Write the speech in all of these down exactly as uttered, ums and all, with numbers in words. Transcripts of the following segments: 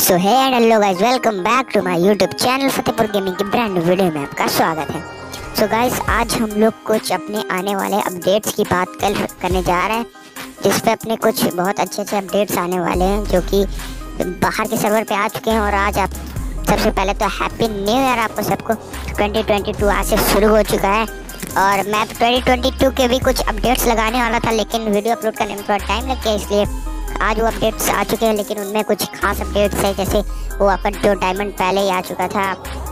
So hey and hello guys, welcome back to my YouTube channel Fatehpur gaming की brand new video में आपका स्वागत है। सो so गाइस, आज हम लोग कुछ अपने आने वाले अपडेट्स की बात कर करने जा रहे हैं, जिस पे अपने कुछ बहुत अच्छे अच्छे अपडेट्स आने वाले हैं जो कि बाहर के सर्वर पे आ चुके हैं। और आज आप सबसे पहले तो हैप्पी न्यू ईयर आपको सबको। ट्वेंटी ट्वेंटी टू आज से शुरू हो चुका है और मैं ट्वेंटी ट्वेंटी टू के भी कुछ अपडेट्स लगाने वाला था, लेकिन वीडियो अपलोड करने में थोड़ा टाइम लग गया, इसलिए आज वो अपडेट्स आ चुके हैं। लेकिन उनमें कुछ खास अपडेट्स है, जैसे वो आपका जो डायमंड पहले ही आ चुका था,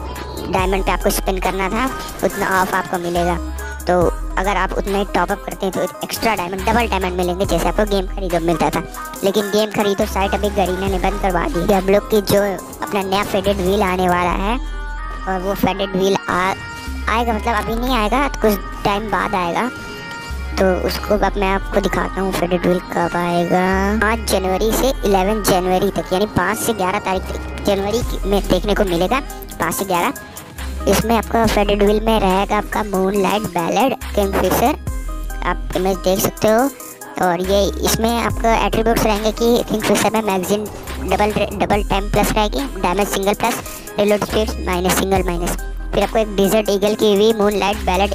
डायमंड पे आपको स्पिन करना था, उतना ऑफ आपको मिलेगा। तो अगर आप उतना ही टॉपअप करते हैं तो एक्स्ट्रा डायमंड, डबल डायमंड मिलेंगे, जैसे आपको गेम खरीदो मिलता था। लेकिन गेम खरीदो साइट अभी गरीना ने बंद करवा दी है। हम लोग की जो अपना नया फेडेड व्हील आने वाला है, और वो फेडेड व्हील आ आएगा, मतलब अभी नहीं आएगा, कुछ टाइम बाद आएगा। तो उसको अब मैं आपको दिखाता हूँ फेडेड व्हील कब आएगा। पाँच जनवरी से ग्यारह जनवरी तक, यानी पाँच से ग्यारह तारीख जनवरी में देखने को मिलेगा। पाँच से ग्यारह इसमें आपका फेडेड व्हील में रहेगा आपका मूनलाइट बैलेड किंगफिशर, आप इमेज देख सकते हो। और ये इसमें आपका एट्रीब्यूट्स रहेंगे कि किंगफिशर में magazine double double time plus रहेगी, damage single plus, reload speed minus single minus. फिर आपको एक डिजर्ट ईगल की भी मूनलाइट बैलेड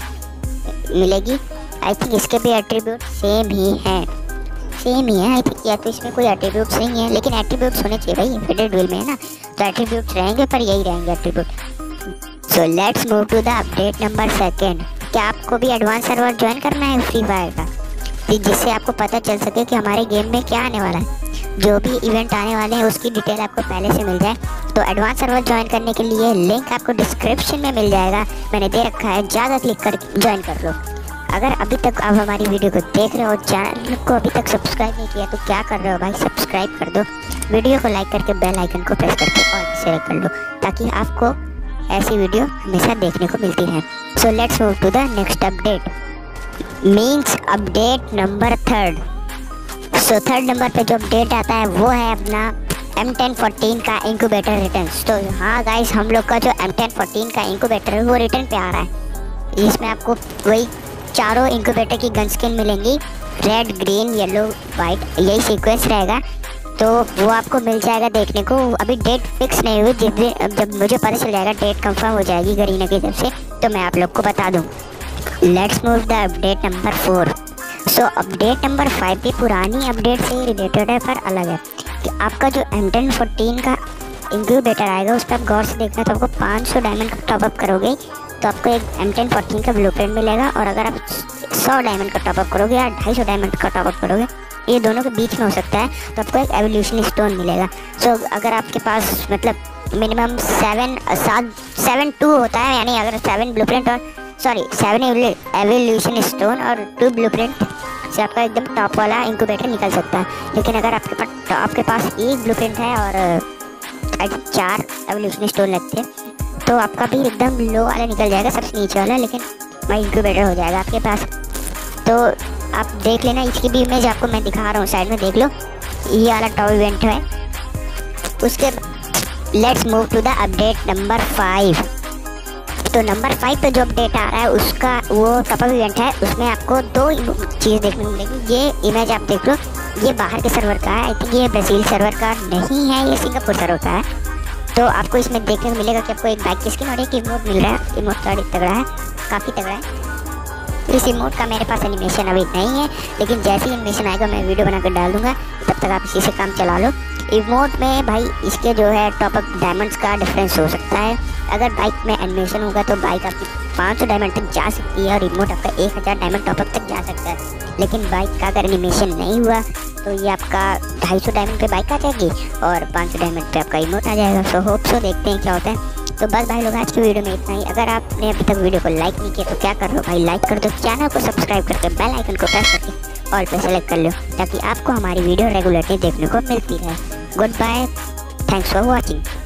मिलेगी। आई थिंक इसके भी एट्रीब्यूट सेम ही हैं, सेम ही है आई थिंक, या तो इसमें कोई एट्रीब्यूट्स नहीं है, लेकिन एट्रीब्यूट्स होने चाहिए भाई, फेडेड व्हील में है ना, तो एट्रीब्यूट्स रहेंगे, पर यही रहेंगे attribute. So let's move to the update number second. क्या आपको भी एडवांस सर्वर ज्वाइन करना है फ्री फायर का, जिससे आपको पता चल सके कि हमारे गेम में क्या आने वाला है, जो भी इवेंट आने वाले हैं उसकी डिटेल आपको पहले से मिल जाए। तो एडवांस सर्वर ज्वाइन करने के लिए लिंक आपको डिस्क्रिप्शन में मिल जाएगा, मैंने दे रखा है, ज़्यादा क्लिक कर ज्वाइन कर लो। अगर अभी तक आप हमारी वीडियो को देख रहे हो, चैनल को अभी तक सब्सक्राइब नहीं किया, तो क्या कर रहे हो भाई, सब्सक्राइब कर दो, वीडियो को लाइक करके बेल आइकन को प्रेस करके ऑल शेयर कर लो, ताकि आपको ऐसी वीडियो हमेशा देखने को मिलती है। So let's move to the next update, means update number third. So third number पे जो अपडेट आता है वो है अपना एम टेन फोर्टीन का इंक्यूबेटर रिटर्न। तो हाँ गाइस, हम लोग का जो एम टेन फोर्टीन का इंक्यूबेटर है वो रिटर्न पे आ रहा है। इसमें आपको वही चारों इंक्यूबेटर की गन स्किन मिलेंगी, रेड ग्रीन येलो वाइट, यही सीक्वेंस रहेगा। तो वो आपको मिल जाएगा देखने को। अभी डेट फिक्स नहीं हुई, जिस दिन जब मुझे पता चल जाएगा, डेट कंफर्म हो जाएगी गरीना की तरफ से, तो मैं आप लोग को बता दूँ। Let's move the update number four. So update number five भी पुरानी अपडेट से रिलेटेड है, पर अलग है। कि आपका जो एम टेन फोर्टीन का इंक्यूबेटर आएगा, उस पर आप गौर से देखना, तो आपको पाँच सौ डायमंड का टॉपअप करोगे तो आपको एक एम टेन फोर्टीन का ब्लूप्रिंट मिलेगा। और अगर आप सौ डायमंड का टॉपअप करोगे या ढाई सौ डायमंड का टॉपअप करोगे, ये दोनों के बीच में हो सकता है, तो आपको एक एवोल्यूशन स्टोन मिलेगा। सो so, अगर आपके पास मतलब मिनिमम सेवन सात सेवन टू होता है, यानी अगर सेवन ब्लूप्रिंट और सॉरी सेवन एवोल्यूशन स्टोन और टू ब्लूप्रिंट से आपका एकदम टॉप वाला इंक्यूबेटर निकल सकता है। लेकिन अगर आपके पास आपके पास एक ब्लूप्रिंट है और चार एवोल्यूशन स्टोन लगते हैं, तो आपका भी एकदम लो वाला निकल जाएगा, सबसे नीचे वाला, लेकिन वही इंक्यूबेटर हो जाएगा आपके पास। तो आप देख लेना, इसकी भी इमेज आपको मैं दिखा रहा हूँ, साइड में देख लो, ये वाला टॉप इवेंट है। उसके let's move to the update number five. तो नंबर फाइव पे जो अपडेट आ रहा है उसका वो टॉपअप इवेंट है, उसमें आपको दो चीज़ देखने को मिलेगी। ये इमेज आप देख लो, ये बाहर के सर्वर का है, आई थिंक ये ब्राज़ील सर्वर का नहीं है, ये सिंगापुर सर्वर का है। तो आपको इसमें देखने को मिलेगा कि आपको एक बाइक की स्किन और एक इमोट मिल रहा है। इमोट थोड़ा तगड़ा है, काफ़ी तगड़ा है। इस इमोट का मेरे पास एनिमेशन अभी नहीं है, लेकिन जैसे ही एनिमेशन आएगा मैं वीडियो बनाकर डाल दूंगा, तब तक आप इसी से काम चला लो। इमोट में भाई इसके जो है टॉपअप डायमंड्स का डिफरेंस हो सकता है। अगर बाइक में एनिमेशन होगा तो बाइक आपकी पाँच सौ डायमंड तक जा सकती है और इमोट आपका एक हज़ार डायमंड टॉपअप तक जा सकता है। लेकिन बाइक का अगर एनिमेशन नहीं हुआ तो ये आपका ढाई सौ डायमंड पे बाइक आ जाएगी और पाँच सौ डायमंड पे आपका इमोट आ जाएगा। सो होप सो, देखते हैं क्या होता है। तो बस भाई लोग, आज की वीडियो में इतना ही। अगर आपने अभी तक वीडियो को लाइक नहीं किया तो क्या कर रहे हो भाई, लाइक कर दो, चैनल को सब्सक्राइब करके बेल आइकन को प्रेस करके ऑल पे सेलेक्ट कर लो, ताकि आपको हमारी वीडियो रेगुलरली देखने को मिलती रहे। Goodbye, thanks for watching.